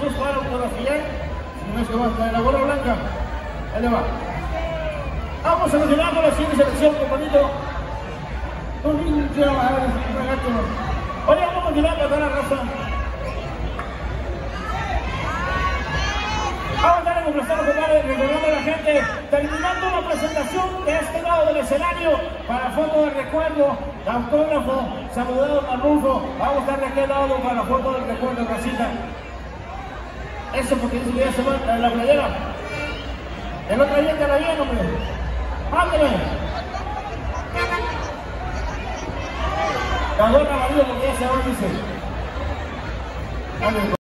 fotos para autografiar. Si no es que va a traer la gorra blanca. Ahí le va. Vamos a continuar con la siguiente selección, compañito. Oye, vamos a continuar con la raza. Vamos a darle complacer, compadre, recordando a la gente, terminando la presentación de este lado del escenario para foto de recuerdo, autógrafo, saludado Marrufo. Vamos a estar de aquel lado para la foto del recuerdo, casita. Eso porque dice que ya se va en la playera. El otro día te la bien, hombre. Ándale. La gorra amarillo porque ya se va, dice. Ándale.